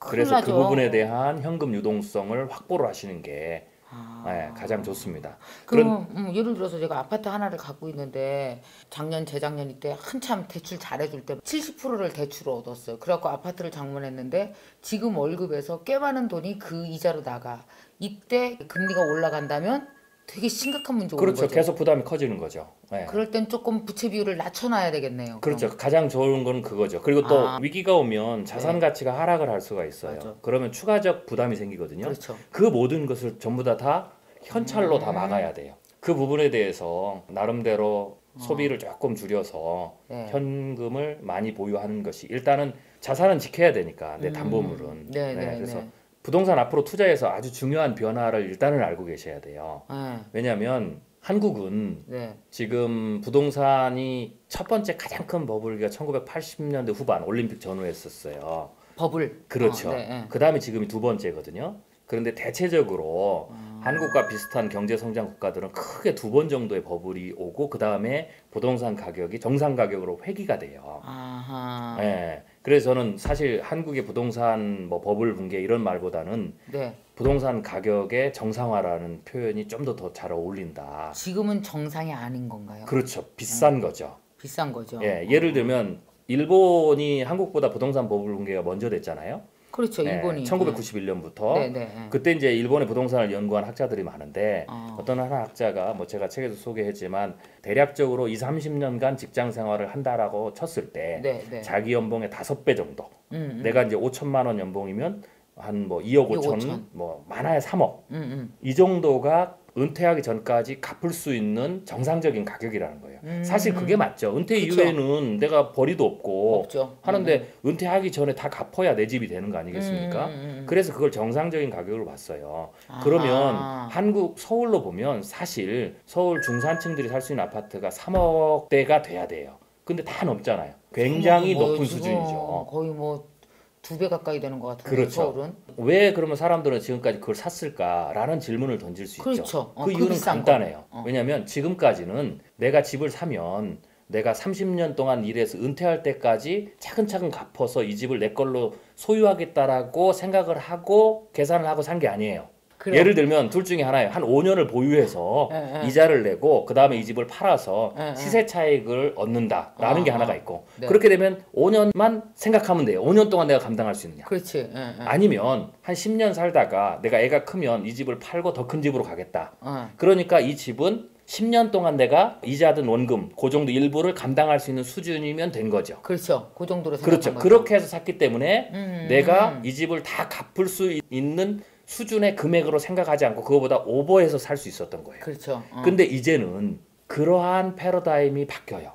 그래서 그 나죠. 부분에 대한 현금 유동성을 확보를 하시는 게 네, 가장 좋습니다. 그럼 예를 들어서 제가 아파트 하나를 갖고 있는데 작년 재작년 이때 한참 대출 잘해줄 때 70%를 대출을 얻었어요. 그래갖고 아파트를 장만했는데 지금 월급에서 꽤 많은 돈이 그 이자로 나가. 이때 금리가 올라간다면 되게 심각한 문제 오는 그렇죠. 거죠. 계속 부담이 커지는 거죠. 네. 그럴 땐 조금 부채 비율을 낮춰놔야 되겠네요. 그렇죠. 그럼. 가장 좋은 건 그거죠. 그리고 또 위기가 오면 자산 가치가 하락을 할 수가 있어요. 맞아. 그러면 추가적 부담이 생기거든요. 그렇죠. 그 모든 것을 전부 다 현찰로 다 막아야 돼요. 그 부분에 대해서 나름대로 소비를 조금 줄여서 네. 현금을 많이 보유하는 것이 일단은 자산은 지켜야 되니까 내 담보물은. 네, 네, 그래서 네. 부동산 앞으로 투자해서 아주 중요한 변화를 일단은 알고 계셔야 돼요. 네. 왜냐하면 한국은 네. 지금 부동산이 첫 번째 가장 큰 버블기가 1980년대 후반 올림픽 전후에 했었어요. 버블. 그렇죠. 네, 네. 그 다음에 지금이 두 번째거든요. 그런데 대체적으로 한국과 비슷한 경제 성장 국가들은 크게 두 번 정도의 버블이 오고 그 다음에 부동산 가격이 정상 가격으로 회귀가 돼요. 아하. 네. 그래서 저는 사실 한국의 부동산 뭐 버블 붕괴 이런 말보다는 네. 부동산 가격의 정상화라는 표현이 좀 더 잘 어울린다. 지금은 정상이 아닌 건가요? 그렇죠. 비싼 거죠. 비싼 거죠. 예, 예를 들면 일본이 한국보다 부동산 버블 붕괴가 먼저 됐잖아요. 그렇죠. 일본이. 1991년부터 네, 네. 네. 그때 이제 일본의 부동산을 연구한 학자들이 많은데 어. 어떤 하나 학자가 뭐 제가 책에도 소개했지만 대략적으로 2, 30년간 직장 생활을 한다라고 쳤을 때 네, 네. 자기 연봉의 5배 정도. 음. 내가 이제 5천만 원 연봉이면 한 뭐 2억 5천, 5천. 뭐 많아야 3억. 음. 이 정도가 은퇴하기 전까지 갚을 수 있는 정상적인 가격이라는 거예요. 사실 그게 맞죠. 은퇴 그쵸. 이후에는 내가 벌이도 없고 없죠. 하는데 은퇴하기 전에 다 갚아야 내 집이 되는 거 아니겠습니까? 그래서 그걸 정상적인 가격으로 봤어요. 그러면 아하. 한국 서울로 보면 사실 서울 중산층들이 살 수 있는 아파트가 3억대가 돼야 돼요. 근데 다 넘잖아요. 굉장히 뭐 높은 지금 수준이죠. 거의 뭐 2배 가까이 되는 것 같은데 그렇죠. 서울은. 왜 그러면 사람들은 지금까지 그걸 샀을까라는 질문을 던질 수 그렇죠. 있죠. 그 그 이유는 비싼 간단해요. 왜냐하면 지금까지는 내가 집을 사면 내가 30년 동안 일해서 은퇴할 때까지 차근차근 갚아서 이 집을 내 걸로 소유하겠다라고 생각을 하고 계산을 하고 산 게 아니에요. 그래요. 예를 들면 둘 중에 하나예요. 한 5년을 보유해서 이자를 내고 그 다음에 이 집을 팔아서 시세 차익을 얻는다라는 게 하나가 있고 네. 그렇게 되면 5년만 생각하면 돼요. 5년 동안 내가 감당할 수 있느냐. 그렇지. 아니면 한 10년 살다가 내가 애가 크면 이 집을 팔고 더 큰 집으로 가겠다. 어. 그러니까 이 집은 10년 동안 내가 이자든 원금 그 정도 일부를 감당할 수 있는 수준이면 된 거죠. 그렇죠. 그 정도로 그렇죠. 생각한 거죠. 그렇게 해서 샀기 때문에 내가 이 집을 다 갚을 수 있는 수준의 금액으로 생각하지 않고 그거보다 오버해서 살 수 있었던 거예요. 그렇죠. 근데 이제는 그러한 패러다임이 바뀌어요.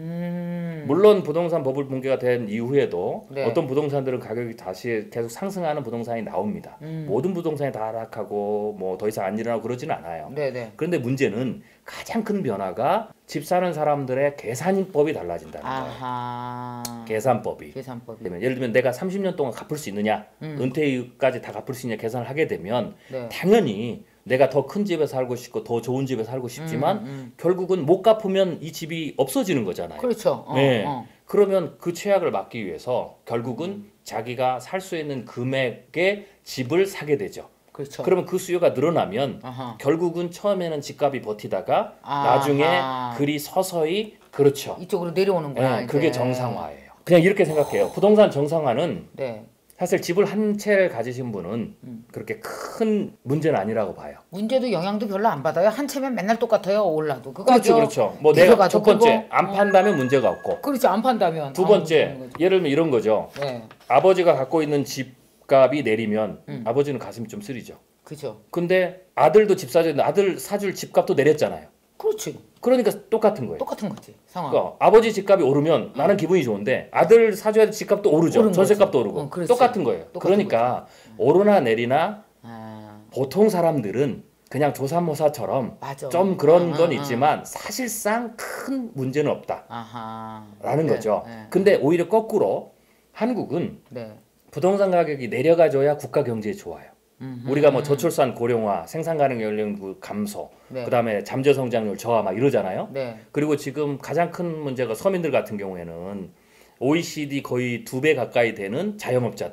물론 부동산 버블 붕괴가 된 이후에도 네. 어떤 부동산들은 가격이 다시 계속 상승하는 부동산이 나옵니다. 모든 부동산이 다 하락하고 뭐 더 이상 안 일어나고 그러지는 않아요. 네네. 그런데 문제는 가장 큰 변화가 집 사는 사람들의 계산법이 달라진다는 거예요. 아하. 계산법이. 계산법이. 예를 들면 내가 30년 동안 갚을 수 있느냐, 은퇴 이후까지 다 갚을 수 있느냐 계산을 하게 되면 네. 당연히 내가 더 큰 집에 살고 싶고 더 좋은 집에 살고 싶지만 결국은 못 갚으면 이 집이 없어지는 거잖아요. 그렇죠. 네. 그러면 그 최악을 막기 위해서 결국은 자기가 살 수 있는 금액의 집을 사게 되죠. 그렇죠. 그러면 그 수요가 늘어나면 아하. 결국은 처음에는 집값이 버티다가 아하. 나중에 글이 서서히 그렇죠. 이쪽으로 내려오는구나. 네, 그게 이제. 정상화예요. 그냥 이렇게 생각해요. 부동산 정상화는 네. 사실 집을 한 채를 가지신 분은 그렇게 큰 문제는 아니라고 봐요. 문제도 영향도 별로 안 받아요. 한 채면 맨날 똑같아요. 올라도. 그거 그렇죠, 아주 그렇죠. 뭐 내가 비교가 첫 번째 그거- 안 판다면 문제가 없고, 그렇지 안 판다면. 두 번째 예를 들면 이런 거죠. 네. 아버지가 갖고 있는 집값이 내리면 아버지는 가슴이 좀 쓰리죠. 그죠. 근데 아들도 집 사줬는데 아들 사줄 집값도 내렸잖아요. 그렇지. 그러니까 똑같은 거예요. 똑같은 거지 상황. 그러니까 아버지 집값이 오르면 나는 기분이 좋은데 아들 사줘야 될 집값도 오르죠. 오른 전세값도 거지. 오르고 그렇지. 똑같은 거예요. 똑같은 그러니까 오르나 내리나 아, 보통 사람들은 그냥 조삼모사처럼 맞아. 좀 그런 건 있지만 사실상 큰 문제는 없다라는 아하. 거죠. 네. 근데 오히려 거꾸로 한국은 네. 부동산 가격이 내려가줘야 국가 경제에 좋아요. 우리가 뭐 저출산 고령화, 생산 가능 연령 감소, 네. 그다음에 잠재 성장률 저하 막 이러잖아요. 네. 그리고 지금 가장 큰 문제가 서민들 같은 경우에는 OECD 거의 2배 가까이 되는 자영업자들.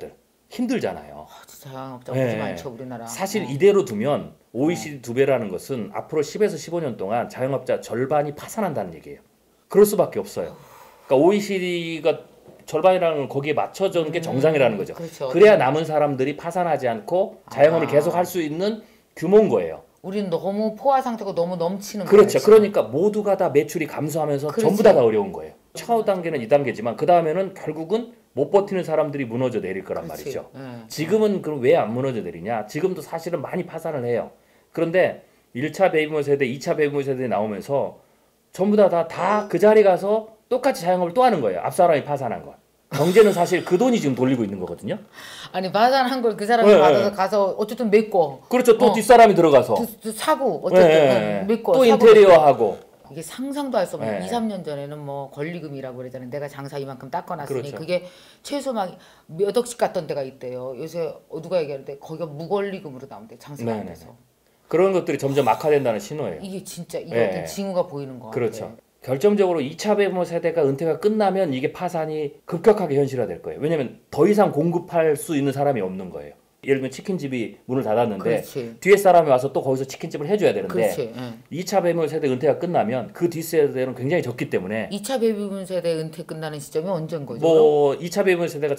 힘들잖아요. 진짜 자영업자 네. 오지 많죠 우리나라. 사실 이대로 두면 OECD 2배라는 것은 앞으로 10에서 15년 동안 자영업자 절반이 파산한다는 얘기예요. 그럴 수밖에 없어요. 그러니까 OECD가 절반이라는 건 거기에 맞춰주는 게 정상이라는 거죠. 그렇죠. 그래야 남은 사람들이 파산하지 않고 자영업을 계속 할 수 있는 규모인 거예요. 우리는 너무 포화 상태가 너무 넘치는 그렇죠. 거예요. 그러니까 모두가 다 매출이 감소하면서 그렇지. 전부 다 어려운 거예요. 첫 단계는 2단계지만 그 다음에는 결국은 못 버티는 사람들이 무너져 내릴 거란 그렇지. 말이죠. 네. 지금은 그럼 왜 안 무너져 내리냐? 지금도 사실은 많이 파산을 해요. 그런데 1차 베이비붐 세대, 2차 베이비붐 세대 나오면서 전부 다 그 자리 가서 똑같이 자영업을 또 하는 거예요. 앞 사람이 파산한 거. 경제는 사실 그 돈이 지금 돌리고 있는 거거든요. 아니 파산한 걸 그 사람이 네, 받아서 네. 가서 어쨌든 메꿔. 그렇죠. 또 뒷사람이 들어가서 사고 어쨌든 네, 메꿔. 또 사고 인테리어 메꿔. 하고. 이게 상상도 할 수 없는 네. 2, 3년 전에는 뭐 권리금이라고 그러잖아요. 내가 장사 이만큼 닦아놨으니 그렇죠. 그게 최소 막 몇 억씩 갔던 데가 있대요. 요새 누가 얘기하는데 거기가 무권리금으로 나온대 장사가 안 네네네. 돼서. 그런 것들이 점점 악화된다는 신호예요. 이게 진짜 이게 네. 어떤 징후가 보이는 거 같아요. 그렇죠. 결정적으로 2차 베이비붐 세대가 은퇴가 끝나면 이게 파산이 급격하게 현실화될 거예요. 왜냐하면 더 이상 공급할 수 있는 사람이 없는 거예요. 예를 들면 치킨집이 문을 닫았는데 그렇지. 뒤에 사람이 와서 또 거기서 치킨집을 해줘야 되는데 그렇지. 2차 베이비붐 세대 은퇴가 끝나면 그 뒷세대는 굉장히 적기 때문에 2차 베이비붐 세대 은퇴 끝나는 시점이 언제인 거죠? 뭐 2차 베이비붐 세대가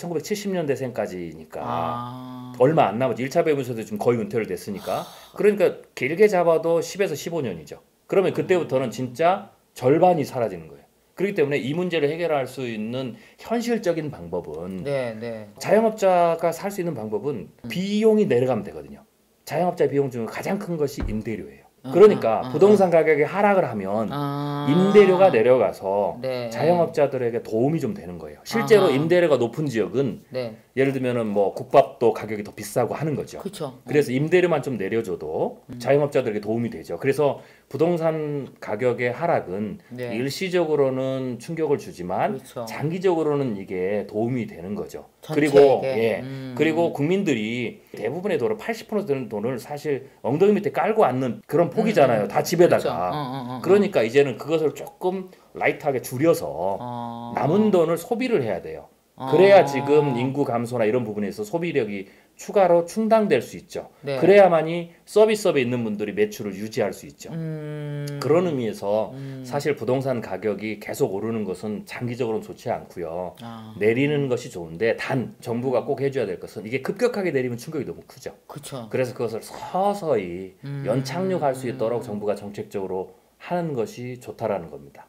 1970년대생까지니까 얼마 안 남았지. 1차 베이비붐 세대 지금 거의 은퇴를 됐으니까 그러니까 길게 잡아도 10에서 15년이죠. 그러면 그때부터는 진짜 절반이 사라지는 거예요. 그렇기 때문에 이 문제를 해결할 수 있는 현실적인 방법은 네. 자영업자가 살 수 있는 방법은 비용이 내려가면 되거든요. 자영업자 비용 중 가장 큰 것이 임대료예요. 그러니까 부동산 가격이 하락을 하면 임대료가 내려가서 네. 자영업자들에게 도움이 좀 되는 거예요. 실제로 아하. 임대료가 높은 지역은 네. 예를 들면은 뭐 국밥도 가격이 더 비싸고 하는 거죠. 그렇죠. 그래서 임대료만 좀 내려줘도 자영업자들에게 도움이 되죠. 그래서 부동산 가격의 하락은 네. 일시적으로는 충격을 주지만 그렇죠. 장기적으로는 이게 도움이 되는 거죠. 전체에게. 그리고 그리고 국민들이 대부분의 돈을 80% 되는 돈을 사실 엉덩이 밑에 깔고 앉는 그런 폭이잖아요. 다 집에다가. 그렇죠. 그러니까 이제는 그것을 조금 라이트하게 줄여서 남은 돈을 소비를 해야 돼요. 그래야 지금 인구 감소나 이런 부분에서 소비력이 추가로 충당될 수 있죠. 네. 그래야만이 서비스업에 있는 분들이 매출을 유지할 수 있죠. 그런 의미에서 사실 부동산 가격이 계속 오르는 것은 장기적으로는 좋지 않고요. 내리는 것이 좋은데 단 정부가 꼭 해줘야 될 것은 이게 급격하게 내리면 충격이 너무 크죠. 그렇죠. 그래서 그것을 서서히 연착륙할 수 있도록 정부가 정책적으로 하는 것이 좋다라는 겁니다.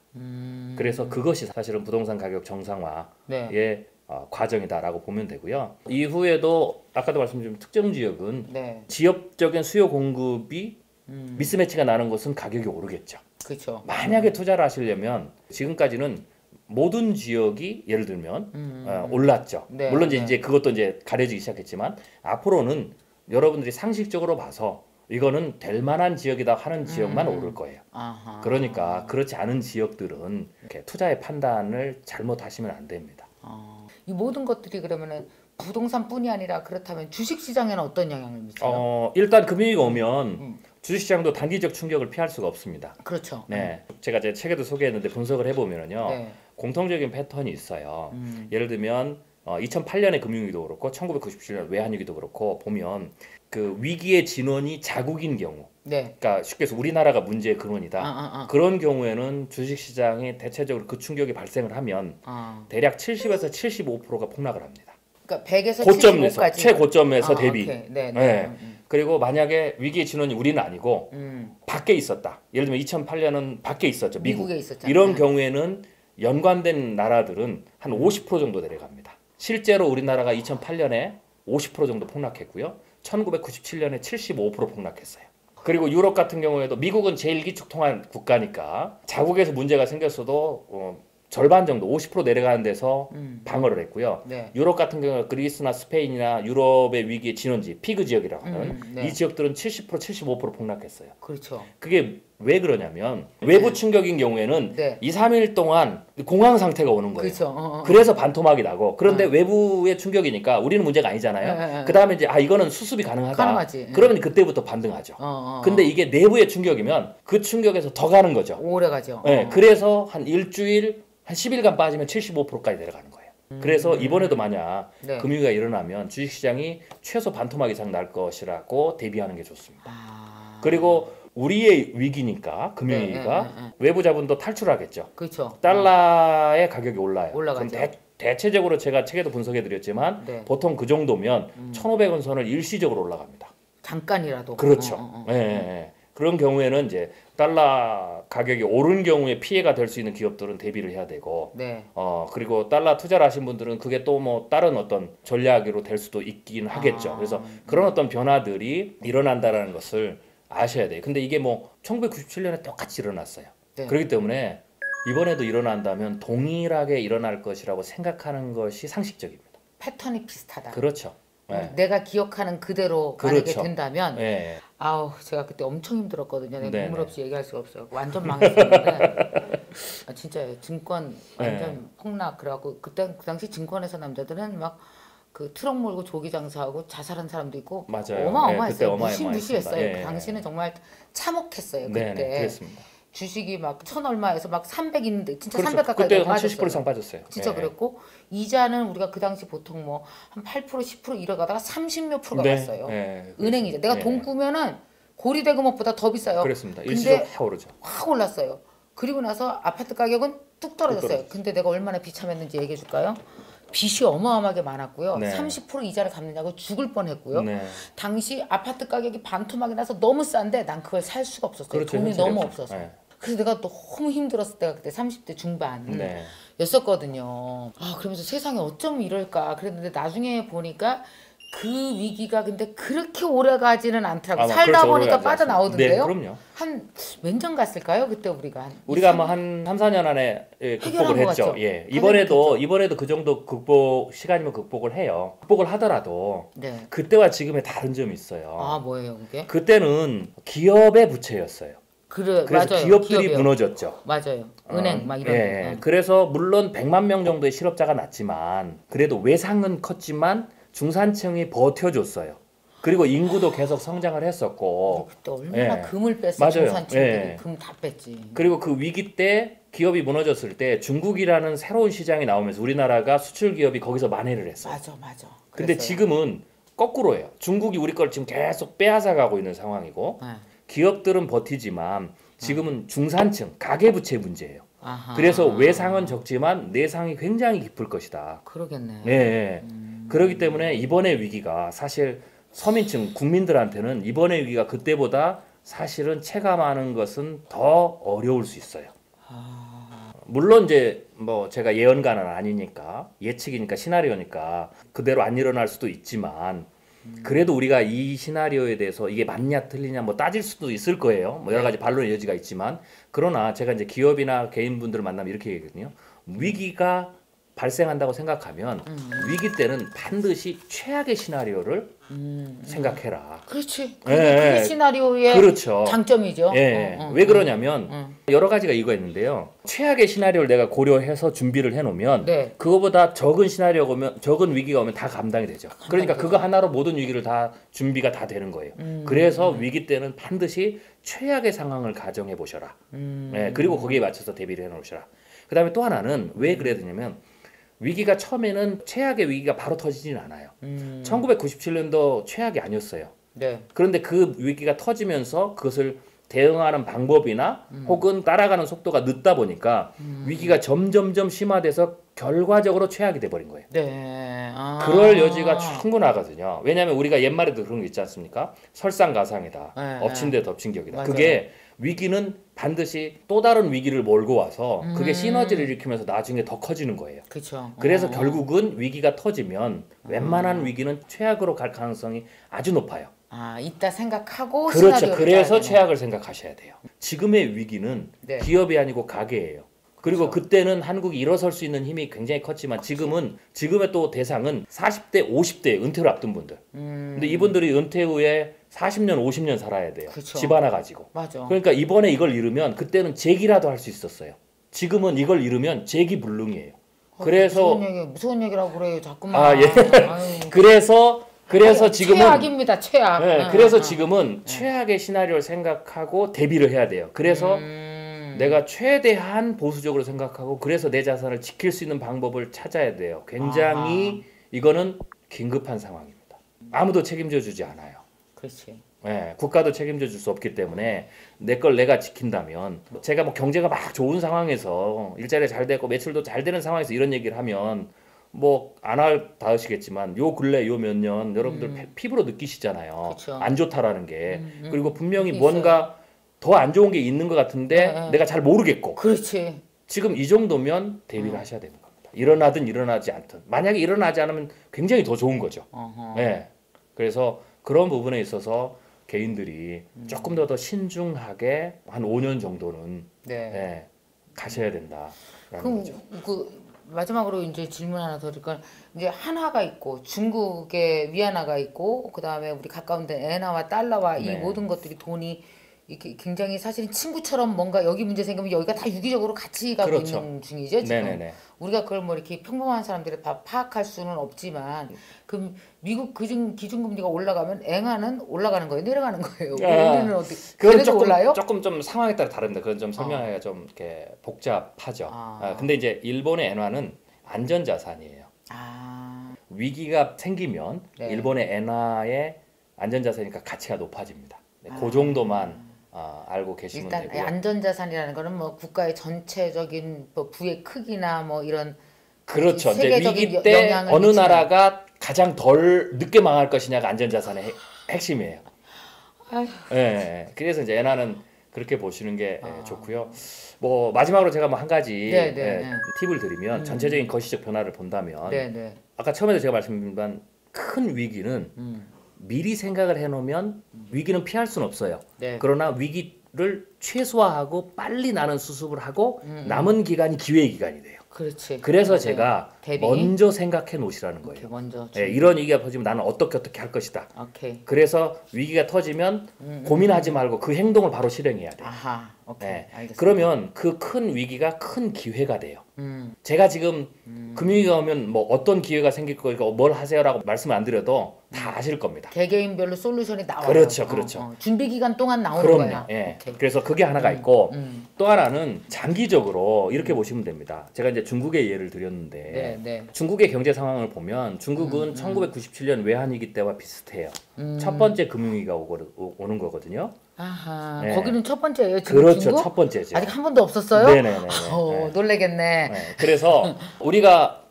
그래서 그것이 사실은 부동산 가격 정상화의 네. 과정이다라고 보면 되고요. 이후에도 아까도 말씀드린 특정 지역은 네. 지역적인 수요 공급이 미스매치가 나는 곳은 가격이 오르겠죠. 그렇죠. 만약에 투자를 하시려면 지금까지는 모든 지역이 예를 들면 올랐죠. 네, 물론 네. 이제 그것도 이제 가려지기 시작했지만 앞으로는 여러분들이 상식적으로 봐서 이거는 될 만한 지역이다 하는 지역만 오를 거예요. 아하. 그러니까 그렇지 않은 지역들은 이렇게 투자의 판단을 잘못하시면 안 됩니다. 이 모든 것들이 그러면은 부동산뿐이 아니라 그렇다면 주식시장에는 어떤 영향을 미쳐요? 일단 금융위기가 오면 주식시장도 단기적 충격을 피할 수가 없습니다. 그렇죠. 네, 제가 제 책에도 소개했는데 분석을 해보면요, 네. 공통적인 패턴이 있어요. 예를 들면 2008년의 금융위기도 그렇고 1997년 외환위기도 그렇고 보면 그 위기의 진원이 자국인 경우, 네. 그러니까 쉽게 해서 우리나라가 문제의 근원이다. 그런 경우에는 주식시장이 대체적으로 그 충격이 발생을 하면 대략 70에서 75%가 폭락을 합니다. 그러니까 100에서 고점에서 75까지 최고점에서 대비. 오케이. 네. 네. 그리고 만약에 위기의 진원이 우리는 아니고 밖에 있었다. 예를 들면 2008년은 밖에 있었죠. 미국에 있었잖아요. 이런 경우에는 연관된 나라들은 한 50% 정도 내려갑니다. 실제로 우리나라가 2008년에 50% 정도 폭락했고요. 1997년에 75% 폭락했어요. 그리고 유럽 같은 경우에도 미국은 제일 기축통화 국가니까 자국에서 문제가 생겼어도 절반 정도 50% 내려가는 데서 방어를 했고요. 네. 유럽 같은 경우 그리스나 스페인이나 유럽의 위기의 진원지 피그 지역이라고 하는 네. 이 지역들은 70% 75% 폭락했어요. 그렇죠. 그게 왜 그러냐면 외부 충격인 경우에는 네. 2, 3일 동안 공황 상태가 오는 거예요. 그렇죠. 그래서 반토막이 나고 그런데 외부의 충격이니까 우리는 문제가 아니잖아요. 그다음에 이제 이거는 수습이 가능하다. 가능하지. 그러면 그때부터 반등하죠. 근데 이게 내부의 충격이면 그 충격에서 더 가는 거죠. 오래 가죠. 네, 그래서 한 일주일 한 10일간 빠지면 75%까지 내려가는 거예요. 그래서 이번에도 만약 네. 금융위기가 일어나면 주식시장이 최소 반토막 이상 날 것이라고 대비하는 게 좋습니다. 그리고 우리의 위기니까 금융위기가 외부 자본도 탈출하겠죠. 그렇죠. 달러의 가격이 올라요. 올라가죠. 그럼 대체적으로 제가 책에도 분석해드렸지만 네. 보통 그 정도면 1,500원 선을 일시적으로 올라갑니다. 잠깐이라도. 그렇죠. 예, 예. 그런 경우에는 이제 달러 가격이 오른 경우에 피해가 될 수 있는 기업들은 대비를 해야 되고, 네. 그리고 달러 투자를 하신 분들은 그게 또 뭐 다른 어떤 전략으로 될 수도 있긴 하겠죠. 그래서 그런 어떤 변화들이 일어난다라는 것을 아셔야 돼요. 근데 이게 뭐 1997년에 똑같이 일어났어요. 네. 그렇기 때문에 이번에도 일어난다면 동일하게 일어날 것이라고 생각하는 것이 상식적입니다. 패턴이 비슷하다. 그렇죠. 네. 내가 기억하는 그대로 만약에 그렇죠. 된다면 네. 아우 제가 그때 엄청 힘들었거든요. 내가 네네. 눈물 없이 얘기할 수가 없어요. 완전 망했었는데 진짜요. 증권 완전 폭락. 그래갖고 그때 그 당시 증권회사 남자들은 막 그 트럭 몰고 조기 장사하고 자살한 사람도 있고 맞아요. 어마어마했어요. 네, 그때 무시무시했어요. 어마어마했습니다. 그 당시는 정말 참혹했어요. 네, 그때 그랬습니다. 주식이 막 1,000얼마에서 막 300 있는데 진짜 그렇죠. 300 가까이 그때 한 빠졌어요. 70% 이상 빠졌어요. 진짜 네. 그랬고 이자는 우리가 그 당시 보통 뭐 한 8% 10% 이래가다가 30몇 프로가 네. 갔어요. 네. 은행이자 내가 돈 꾸면은 고리대금업보다 더 비싸요. 그렇습니다. 근데 일시적으로 확 오르죠. 확 올랐어요. 그리고 나서 아파트 가격은 뚝 떨어졌어요. 근데 내가 얼마나 비참했는지 얘기해 줄까요? 빚이 어마어마하게 많았고요. 네. 30% 이자를 갚느냐고 죽을 뻔했고요. 네. 당시 아파트 가격이 반토막이 나서 너무 싼데 난 그걸 살 수가 없었어요. 그렇죠. 돈이 현실이 너무 없죠. 없어서. 네. 그래서 내가 너무 힘들었을 때가 그때 30대 중반. 네. 였었거든요. 그러면서 세상에 어쩜 이럴까 그랬는데 나중에 보니까 그 위기가 근데 그렇게 오래 가지는 않더라고요. 살다 그렇죠. 보니까 오래 가지 빠져나오던데요. 네, 그럼요. 한 몇 년 갔을까요? 그때 우리가 우리가 뭐 한 3, 4년 안에 해결한 극복을 것 했죠. 같죠? 예. 해결했겠죠. 이번에도 그 정도 시간이면 극복을 해요. 극복을 하더라도 네. 그때와 지금의 다른 점이 있어요. 뭐예요 그게? 그때는 기업의 부채였어요. 그래서 맞아요. 기업들이 기업이요. 무너졌죠. 맞아요. 은행 막 이런 예. 데. 그래서 물론 100만 명 정도의 실업자가 났지만 그래도 외상은 컸지만 중산층이 버텨줬어요. 그리고 인구도 계속 성장을 했었고 그때 얼마나 예. 금을 뺐어. 맞아요. 중산층들이 예. 금 다 뺐지. 그리고 그 위기 때 기업이 무너졌을 때 중국이라는 새로운 시장이 나오면서 우리나라가 수출 기업이 거기서 만회를 했어요. 맞아. 근데 그랬어요. 지금은 거꾸로예요. 중국이 우리 걸 지금 계속 빼앗아가고 있는 상황이고 네. 기업들은 버티지만 지금은 중산층 가계부채 문제예요. 아하. 그래서 외상은 적지만 내상이 굉장히 깊을 것이다. 그러겠네. 예. 그렇기 때문에 이번의 위기가 사실 서민층 국민들한테는 이번의 위기가 그때보다 사실은 체감하는 것은 더 어려울 수 있어요. 물론 이제 뭐 제가 예언가는 아니니까 예측이니까 시나리오니까 그대로 안 일어날 수도 있지만 그래도 우리가 이 시나리오에 대해서 이게 맞냐 틀리냐 뭐 따질 수도 있을 거예요. 뭐 여러 가지 반론의 여지가 있지만 그러나 제가 이제 기업이나 개인분들을 만나면 이렇게 얘기하거든요. 위기가 발생한다고 생각하면 위기 때는 반드시 최악의 시나리오를 생각해라. 그렇지. 예, 그게 예. 시나리오의 그렇죠. 장점이죠. 예. 왜 그러냐면 여러 가지가 이거 있는데요. 최악의 시나리오를 내가 고려해서 준비를 해놓으면 네. 그거보다 적은 시나리오가 오면 적은 위기가 오면 다 감당이 되죠. 그러니까 그거 하나로 모든 위기를 다 준비가 다 되는 거예요. 그래서 위기 때는 반드시 최악의 상황을 가정해 보셔라. 예. 그리고 거기에 맞춰서 대비를 해놓으셔라. 그다음에 또 하나는 왜 그래야 되냐면 위기가 처음에는 최악의 위기가 바로 터지진 않아요. 1997년도 최악이 아니었어요. 네. 그런데 그 위기가 터지면서 그것을 대응하는 방법이나 혹은 따라가는 속도가 늦다 보니까 위기가 점점점 심화돼서 결과적으로 최악이 돼버린 거예요. 네. 그럴 여지가 충분하거든요. 왜냐하면 우리가 옛말에도 그런 거 있지 않습니까? 설상가상이다. 네, 엎친 데 덮친 격이다. 맞아요. 그게 위기는 반드시 또 다른 위기를 몰고 와서 그게 시너지를 일으키면서 나중에 더 커지는 거예요. 그렇죠. 그래서 결국은 위기가 터지면 웬만한 위기는 최악으로 갈 가능성이 아주 높아요. 이따 생각하고 그렇죠. 시나리오를 그래서 짜야 되네. 최악을 생각하셔야 돼요. 지금의 위기는 네. 기업이 아니고 가게예요. 그리고 그때는 한국이 일어설 수 있는 힘이 굉장히 컸지만 지금의 또 대상은 40대, 50대 은퇴를 앞둔 분들. 근데 이분들이 은퇴 후에 40년, 50년 살아야 돼요. 그쵸. 집 하나 가지고. 맞아. 그러니까 이번에 이걸 잃으면 그때는 재기라도 할 수 있었어요. 지금은 이걸 잃으면 재기불능이에요. 그래서 무서운 얘기라고 그래요. 자꾸만. 예. 아유. 그래서 지금은 최악입니다. 최악. 네, 그래서 지금은 최악의 시나리오를 생각하고 대비를 해야 돼요. 그래서 내가 최대한 보수적으로 생각하고 그래서 내 자산을 지킬 수 있는 방법을 찾아야 돼요. 굉장히 이거는 긴급한 상황입니다. 아무도 책임져 주지 않아요. 그렇지. 예, 국가도 책임져 줄 수 없기 때문에 내 걸 내가 지킨다면 제가 뭐 경제가 막 좋은 상황에서 일자리가 잘 되고 매출도 잘 되는 상황에서 이런 얘기를 하면 뭐 안 할 다 하시겠지만 요 근래 요 몇 년 여러분들 피부로 느끼시잖아요. 그쵸. 안 좋다라는 게. 그리고 분명히 있어요. 뭔가 더 안 좋은 게 있는 것 같은데 내가 잘 모르겠고 그렇지. 지금 이 정도면 대비를 하셔야 되는 겁니다. 일어나든 일어나지 않든 만약에 일어나지 않으면 굉장히 더 좋은 거죠. 네. 그래서 그런 부분에 있어서 개인들이 조금 더 신중하게 한 5년 정도는 네, 가셔야 된다라는 그럼 거죠. 그 마지막으로 이제 질문 하나 더 드릴까? 이제 한화가 있고 중국의 위안화가 있고 그다음에 우리 가까운데 엔화와 달러와 이 네. 모든 것들이 돈이 이렇게 굉장히 사실은 친구처럼 뭔가 여기 문제 생기면 여기가 다 유기적으로 같이 가고 그렇죠. 있는 중이죠 지금. 네네네. 우리가 그걸 뭐 이렇게 평범한 사람들이 다 파악할 수는 없지만 그 미국 기준금리가 올라가면 엔화는 올라가는 거예요, 내려가는 거예요. 우리는 어떻게? 그건 그래도 올라요? 조금 좀 상황에 따라 다릅니다. 그건 좀 설명하기가 좀 이렇게 복잡하죠. 근데 이제 일본의 엔화는 안전자산이에요. 위기가 생기면 네. 일본의 엔화의 안전자산이니까 가치가 높아집니다. 네, 그 정도만 알고 계시면 일단 되고요. 안전자산이라는 거는 뭐 국가의 전체적인 뭐 부의 크기나 뭐 이런 그렇죠. 이제 세계적인 위기 때 영향을 어느 미치는. 나라가 가장 덜 늦게 망할 것이냐가 안전자산의 핵심이에요. 아휴. 예, 예. 그래서 이제 엔화는 그렇게 보시는 게 좋고요. 뭐 마지막으로 제가 뭐 한 가지 팁을 드리면 전체적인 거시적 변화를 본다면 아까 처음에도 제가 말씀드린 큰 위기는 미리 생각을 해놓으면 위기는 피할 수는 없어요. 그러나 위기를 최소화하고 빨리 나는 수습을 하고 남은 기간이 기회의 기간이 돼요. 그렇지. 그래서 제가 대비. 먼저 생각해 놓으시라는 거예요. 먼저. 이런 위기가 터지면 나는 어떻게 할 것이다. 오케이. 그래서 위기가 터지면 고민하지 말고 그 행동을 바로 실행해야 돼요. 아하. 오케이. 알겠습니다. 그러면 그 큰 위기가 큰 기회가 돼요. 제가 지금 금융위기가 오면 뭐 어떤 기회가 생길 거니까 뭘 하세요라고 말씀을 안 드려도 다 아실 겁니다. 개개인별로 솔루션이 나와요. 그렇죠. 준비 기간 동안 나오는 그럼요. 거야. 예. 오케이. 그래서 그게 하나가 있고 또 하나는 장기적으로 이렇게 보시면 됩니다. 제가 이제 중국의 예를 드렸는데 중국의 경제 상황을 보면 중국은 1997년 외환위기 때와 비슷해요. 첫 번째 금융위기가 오는 거거든요. 아하. 네. 거기는 첫 번째예요. 지금 그렇죠. 중국? 첫 번째죠. 아직 한 번도 없었어요? 네네네. 놀래겠네. 그래서 우리가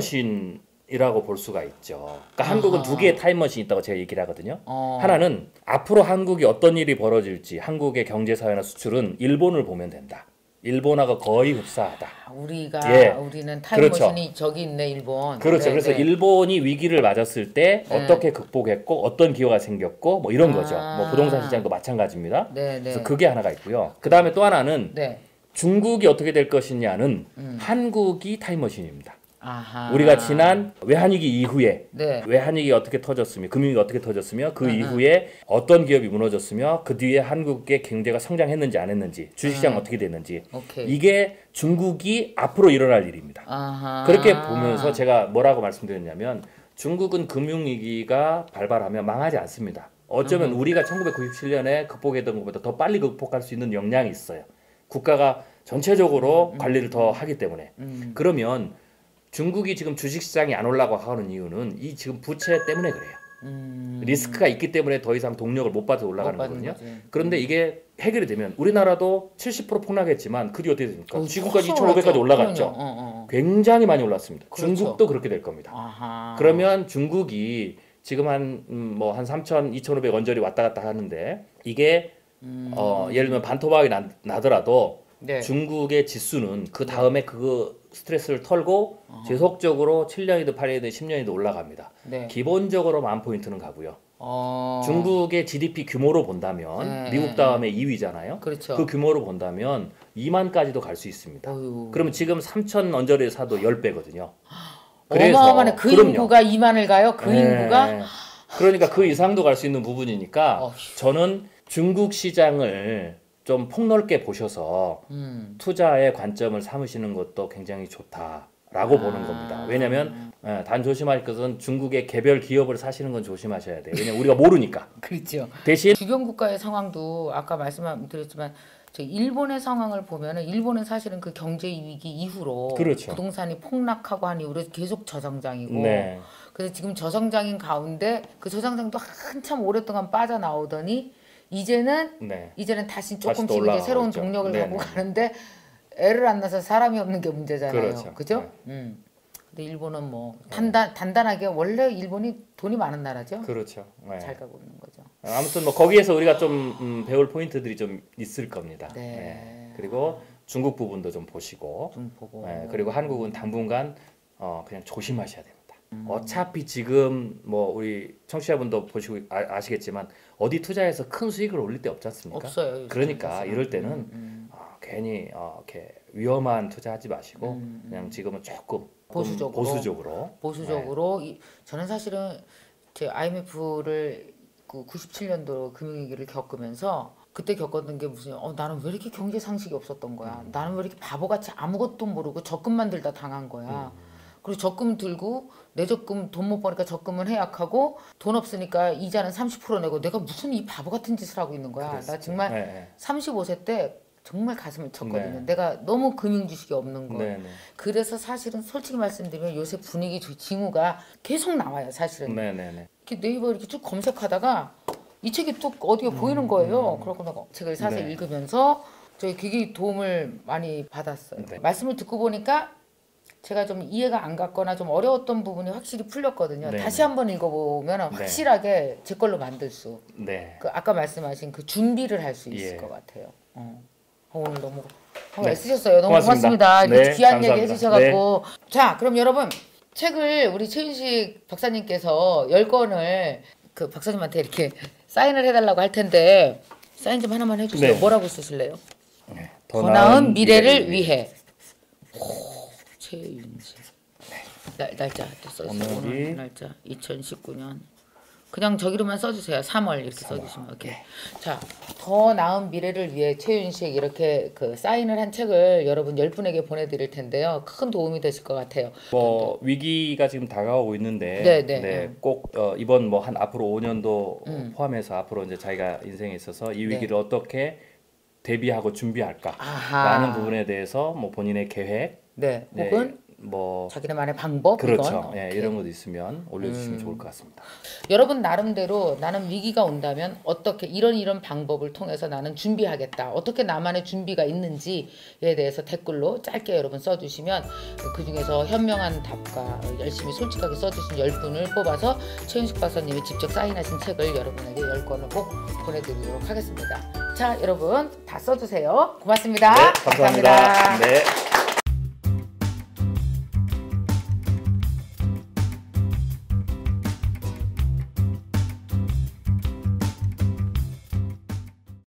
타임머신이라고 볼 수가 있죠. 그러니까 한국은 두 개의 타임머신이 있다고 제가 얘기를 하거든요. 하나는 앞으로 한국이 어떤 일이 벌어질지 한국의 경제, 사회나 수출은 일본을 보면 된다. 일본하고 거의 흡사하다. 우리는 타임머신이 저기 있네, 일본. 그렇죠. 그래서 일본이 위기를 맞았을 때 어떻게 극복했고 어떤 기회가 생겼고 뭐 이런 거죠. 뭐 부동산 시장도 마찬가지입니다. 그래서 그게 하나가 있고요. 그 다음에 또 하나는 중국이 어떻게 될 것이냐는 한국이 타임머신입니다. 아하. 우리가 지난 외환위기 이후에 외환위기가 어떻게 터졌으며 금융위기가 어떻게 터졌으며 그 이후에 어떤 기업이 무너졌으며 그 뒤에 한국의 경제가 성장했는지 안 했는지 주식시장 어떻게 됐는지 이게 중국이 앞으로 일어날 일입니다. 아하. 그렇게 보면서 제가 뭐라고 말씀드렸냐면 중국은 금융위기가 발발하면 망하지 않습니다. 어쩌면 우리가 1997년에 극복했던 것보다 더 빨리 극복할 수 있는 역량이 있어요. 국가가 전체적으로 관리를 더 하기 때문에. 그러면 중국이 지금 주식시장이 안 올라가고 하는 이유는 이 지금 부채 때문에 그래요. 리스크가 있기 때문에 더 이상 동력을 못 받아 올라가는 거거든요. 그런데 이게 해결이 되면 우리나라도 70% 폭락했지만 그 뒤 어떻게 됩니까? 지금까지 2,500까지 올라갔죠. 굉장히 많이 올랐습니다. 중국도 그렇게 될 겁니다. 아하. 그러면 중국이 지금 한 3,000, 2,500 언저리 왔다 갔다 하는데 이게 예를 들면 반토막이 나더라도 중국의 지수는 그 다음에 그 스트레스를 털고 지속적으로 7년이든 8년이든 10년이든 올라갑니다. 기본적으로 10,000포인트는 가고요. 중국의 GDP 규모로 본다면 미국 다음에 2위잖아요. 그렇죠. 그 규모로 본다면 2만까지도 갈 수 있습니다. 그러면 지금 3,000 언저리에 사도 10배거든요. 어마어마하네. 그 인구가 2만을 가요? 그 인구가? 그러니까 그 이상도 갈 수 있는 부분이니까 저는 중국 시장을 좀 폭넓게 보셔서 투자의 관점을 삼으시는 것도 굉장히 좋다라고 보는 겁니다. 왜냐하면 단 조심할 것은 중국의 개별 기업을 사시는 건 조심하셔야 돼요. 왜냐면 우리가 모르니까. 그렇죠. 대신 주변 국가의 상황도 아까 말씀드렸지만 저 일본의 상황을 보면은 일본은 사실은 그 경제 위기 이후로 그렇죠. 부동산이 폭락하고 한 이후로 계속 저성장이고 네. 그래서 지금 저성장인 가운데 그 저성장도 한참 오랫동안 빠져나오더니 이제는 네. 다시 다시 조금씩 또 이제 올라가고 새로운 있죠. 동력을 네, 갖고 네. 가는데 애를 안 낳아서 사람이 없는 게 문제잖아요. 그렇죠. 그죠? 근데 일본은 뭐 단단하게 원래 일본이 돈이 많은 나라죠. 그렇죠. 네. 잘 가고 있는 거죠. 아무튼 뭐 거기에서 우리가 좀 배울 포인트들이 좀 있을 겁니다. 네. 네. 그리고 중국 부분도 좀 보시고, 좀 보고. 네. 그리고 한국은 당분간 그냥 조심하셔야 됩니다. 어차피 지금 뭐 우리 청취자분도 보시고 아시겠지만 어디 투자해서 큰 수익을 올릴 데 없지 않습니까? 없어요. 요즘 그러니까 같아서는. 이럴 때는 괜히 이렇게 위험한 투자하지 마시고 그냥 지금은 조금 보수적으로. 저는 사실은 제 IMF를 그 97년도 금융위기를 겪으면서 그때 겪었던 게 무슨 나는 왜 이렇게 경제 상식이 없었던 거야. 나는 왜 이렇게 바보같이 아무것도 모르고 적금만 들다 당한 거야. 그리고 적금 들고 내 적금 돈 못 버니까 적금은 해약하고 돈 없으니까 이자는 30% 내고 내가 무슨 이 바보 같은 짓을 하고 있는 거야. 나 정말 네. 35세 때 정말 가슴을 쳤거든요. 네. 내가 너무 금융 지식이 없는 거. 네. 그래서 사실은 솔직히 말씀드리면 요새 분위기 징후가 계속 나와요. 사실은. 네. 이렇게 네이버 이렇게 쭉 검색하다가 이 책이 또 어디에 보이는 거예요. 그러고 내가 책을 사서 네. 읽으면서 저희 되게 도움을 많이 받았어요. 네. 말씀을 듣고 보니까 제가 좀 이해가 안 갔거나 좀 어려웠던 부분이 확실히 풀렸거든요. 네. 다시 한번 읽어보면 확실하게 제 걸로 만들 수. 네. 그 아까 말씀하신 그 준비를 할 수 있을 예. 것 같아요. 오늘 너무 네. 애쓰셨어요. 너무 고맙습니다. 고맙습니다. 이렇게 네, 귀한 감사합니다. 얘기 해주셔갖고. 자, 그럼 여러분 책을 우리 최윤식 박사님께서 10권을 그 박사님한테 이렇게 사인을 해달라고 할 텐데 사인 좀 하나만 해주세요. 네. 뭐라고 쓰실래요? 네. 더 나은 미래를 위해. 최윤식. 날짜 또 써주세요. 오늘이 오늘 날짜 2019년. 그냥 저기로만 써주세요. 3월 이렇게 써주시면 오케이. 자, 더 나은 미래를 위해 최윤식 이렇게 그 사인을 한 책을 여러분 10분에게 보내드릴 텐데요. 큰 도움이 되실 것 같아요. 뭐 위기가 지금 다가오고 있는데 네. 꼭 이번 뭐 한 앞으로 5년도 포함해서 앞으로 이제 자기가 인생에 있어서 이 위기를 어떻게 대비하고 준비할까라는 아하. 부분에 대해서 뭐 본인의 계획, 네, 혹은 뭐 자기네만의 방법 그렇죠. 이건? 예, 이런 것도 있으면 올려주시면 좋을 것 같습니다. 여러분 나름대로 나는 위기가 온다면 어떻게 이런 방법을 통해서 나는 준비하겠다. 어떻게 나만의 준비가 있는지에 대해서 댓글로 짧게 여러분 써주시면 그 중에서 현명한 답과 열심히 솔직하게 써주신 10분을 뽑아서 최윤식 박사님이 직접 사인하신 책을 여러분에게 10권을 꼭 보내드리도록 하겠습니다. 자, 여러분 다 써주세요. 고맙습니다. 네, 감사합니다. 네.